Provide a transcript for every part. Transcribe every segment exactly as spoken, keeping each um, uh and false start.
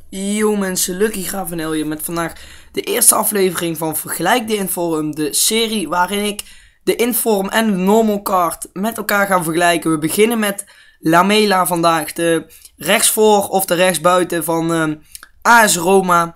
Yo mensen, Lucky Gravenel hier met vandaag de eerste aflevering van Vergelijk de Inform, de serie waarin ik de Inform en de Normal Card met elkaar ga vergelijken. We beginnen met Lamela vandaag, de rechtsvoor of de rechtsbuiten van um, A S Roma.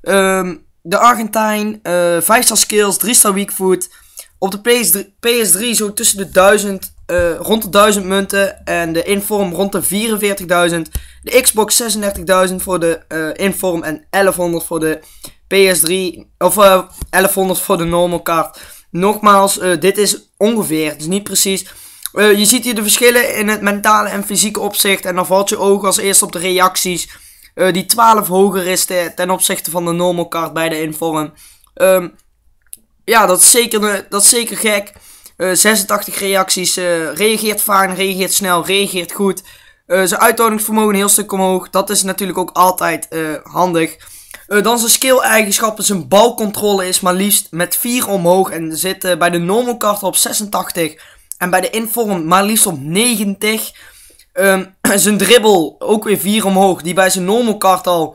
Um, de Argentijn, uh, vijf star skills, drie star weak foot. Op de P S drie zo tussen de duizend, uh, rond de duizend munten en de Inform rond de vierenveertigduizend. De Xbox zesendertigduizend voor de uh, Inform en elfhonderd voor de P S drie, of uh, elfhonderd voor de normal card. Nogmaals, uh, dit is ongeveer, dus niet precies. Uh, je ziet hier de verschillen in het mentale en fysieke opzicht en dan valt je oog als eerste op de reacties. Uh, die twaalf hoger is te, ten opzichte van de normal card bij de Inform. Um, ja, dat is zeker, dat is zeker gek. Uh, zesentachtig reacties, uh, reageert fijn, reageert snel, reageert goed. Uh, zijn uithoudingsvermogen een heel stuk omhoog. Dat is natuurlijk ook altijd uh, handig. Uh, dan zijn skill eigenschappen. Zijn balcontrole is maar liefst met vier omhoog. En zit uh, bij de normal card op zesentachtig. En bij de Inform maar liefst op negentig. Um, zijn dribbel ook weer vier omhoog. Die bij zijn normal card al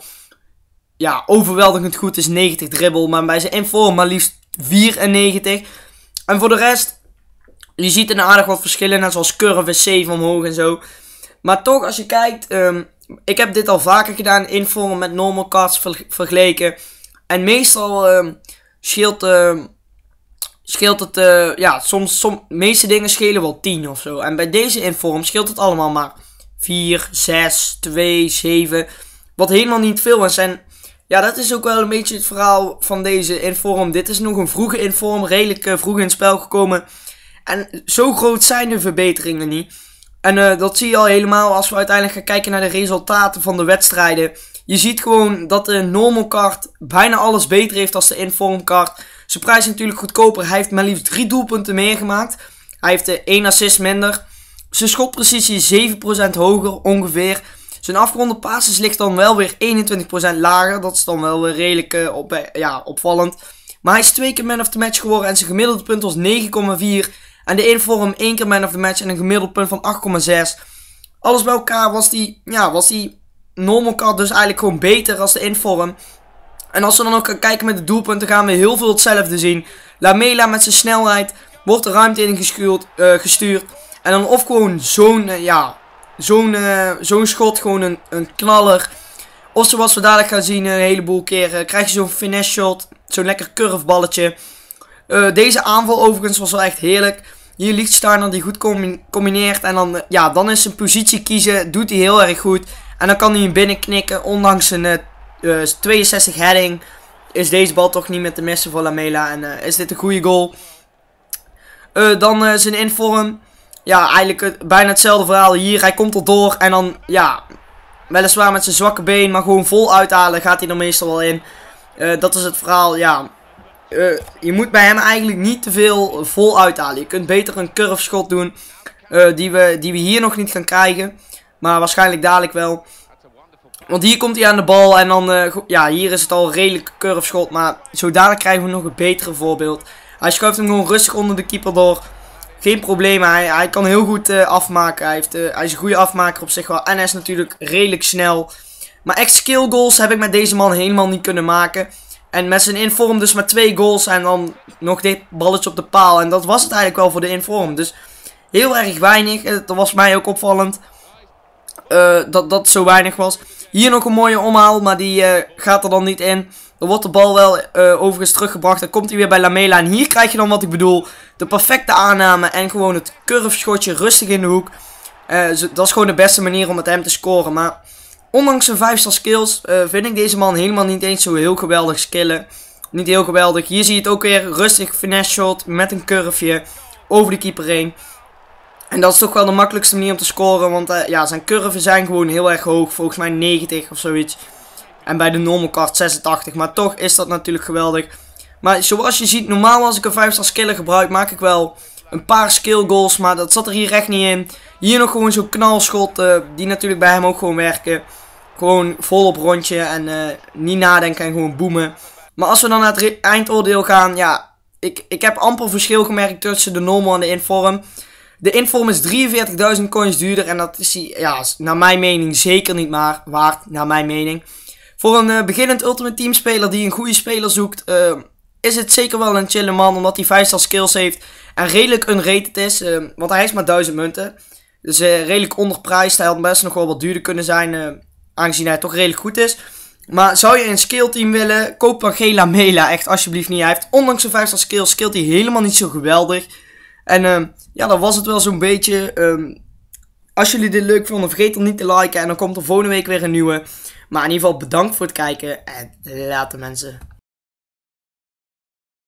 ja, overweldigend goed is, negentig dribbel. Maar bij zijn Inform maar liefst vierennegentig. En voor de rest, je ziet er aardig wat verschillen. Net zoals curve is zeven omhoog en zo. Maar toch, als je kijkt, um, ik heb dit al vaker gedaan, Inform met normal cards ver vergeleken. En meestal um, scheelt, uh, scheelt het, uh, ja, soms, som, de meeste dingen schelen wel tien of zo. En bij deze Inform scheelt het allemaal maar vier, zes, twee, zeven. Wat helemaal niet veel is. En ja, dat is ook wel een beetje het verhaal van deze Inform. Dit is nog een vroege Inform, redelijk uh, vroeg in het spel gekomen. En zo groot zijn de verbeteringen niet. En uh, dat zie je al helemaal als we uiteindelijk gaan kijken naar de resultaten van de wedstrijden. Je ziet gewoon dat de normal card bijna alles beter heeft als de Inform card. Zijn prijs is natuurlijk goedkoper. Hij heeft maar liefst drie doelpunten meer gemaakt. Hij heeft uh, één assist minder. Zijn schotprecisie is zeven procent hoger ongeveer. Zijn afgeronde passes ligt dan wel weer eenentwintig procent lager. Dat is dan wel weer redelijk uh, op, uh, ja, opvallend. Maar hij is twee keer man of the match geworden en zijn gemiddelde punt was negen komma vier. En de Inform één keer man of the match en een gemiddeld punt van acht komma zes. Alles bij elkaar was die, ja, was die normal card dus eigenlijk gewoon beter als de Inform. En als we dan ook gaan kijken met de doelpunten gaan we heel veel hetzelfde zien. Lamela met zijn snelheid wordt de ruimte in geschuurd, uh, gestuurd. En dan of gewoon zo'n, uh, ja, zo'n uh, zo'n schot, gewoon een, een knaller. Of zoals we dadelijk gaan zien een heleboel keren, krijg je zo'n finesse shot, zo'n lekker curveballetje. Uh, deze aanval overigens was wel echt heerlijk. Hier ligt Steiner die goed combineert. En dan, ja, dan is zijn positie kiezen. Doet hij heel erg goed. En dan kan hij hem binnenknikken. Ondanks zijn uh, uh, tweeënzestig heading. Is deze bal toch niet met de missen voor Lamela. En uh, is dit een goede goal. Uh, dan uh, zijn Inform. Ja, eigenlijk uh, bijna hetzelfde verhaal hier. Hij komt erdoor. En dan, ja, weliswaar met zijn zwakke been. Maar gewoon vol uithalen gaat hij er meestal wel in. Uh, dat is het verhaal, ja. Uh, je moet bij hem eigenlijk niet te veel vol uithalen. Je kunt beter een curve shot doen. Uh, die, we, die we hier nog niet gaan krijgen. Maar waarschijnlijk dadelijk wel. Want hier komt hij aan de bal. En dan, uh, ja, hier is het al een redelijk curve shot. Maar zo dadelijk krijgen we nog een betere voorbeeld. Hij schuift hem gewoon rustig onder de keeper door. Geen probleem. Hij, hij kan heel goed uh, afmaken. Hij, heeft, uh, hij is een goede afmaker op zich wel. En hij is natuurlijk redelijk snel. Maar echt skill goals heb ik met deze man helemaal niet kunnen maken. En met zijn Inform dus maar twee goals en dan nog dit balletje op de paal. En dat was het eigenlijk wel voor de Inform. Dus heel erg weinig. Dat was mij ook opvallend. Uh, dat dat zo weinig was. Hier nog een mooie omhaal, maar die uh, gaat er dan niet in. Dan wordt de bal wel uh, overigens teruggebracht. Dan komt hij weer bij Lamela. En hier krijg je dan wat ik bedoel. De perfecte aanname en gewoon het curve schotje rustig in de hoek. Uh, dat is gewoon de beste manier om met hem te scoren. Maar ondanks zijn vijf star skills uh, vind ik deze man helemaal niet eens zo heel geweldig skillen. Niet heel geweldig. Hier zie je het ook weer rustig finesse shot met een curveje over de keeper heen. En dat is toch wel de makkelijkste manier om te scoren. Want uh, ja, zijn curven zijn gewoon heel erg hoog. Volgens mij negentig of zoiets. En bij de normal card zesentachtig. Maar toch is dat natuurlijk geweldig. Maar zoals je ziet, normaal als ik een vijf star skiller gebruik, maak ik wel een paar skill goals. Maar dat zat er hier echt niet in. Hier nog gewoon zo'n knalschot. Uh, die natuurlijk bij hem ook gewoon werken. Gewoon vol op rondje. En uh, niet nadenken en gewoon boemen. Maar als we dan naar het eindoordeel gaan. Ja, ik, ik heb amper verschil gemerkt tussen de normal en de Inform. De Inform is drieënveertigduizend coins duurder. En dat is, ja, naar mijn mening zeker niet maar waard. Naar mijn mening. Voor een uh, beginnend Ultimate Team speler die een goede speler zoekt, uh, is het zeker wel een chille man. Omdat hij vijf star skills heeft en redelijk unrated is. Uh, want hij is maar duizend munten. Dus uh, redelijk onderprijsd. Hij had best nog wel wat duurder kunnen zijn, uh, aangezien hij toch redelijk goed is. Maar zou je een skill team willen, koop dan Gela Mela. Echt alsjeblieft niet. Hij heeft ondanks zijn vijf star skills, skillt hij helemaal niet zo geweldig. En uh, ja, dat was het wel zo'n beetje. Um, als jullie dit leuk vonden, vergeet dan niet te liken. En dan komt er volgende week weer een nieuwe. Maar in ieder geval bedankt voor het kijken. En later mensen.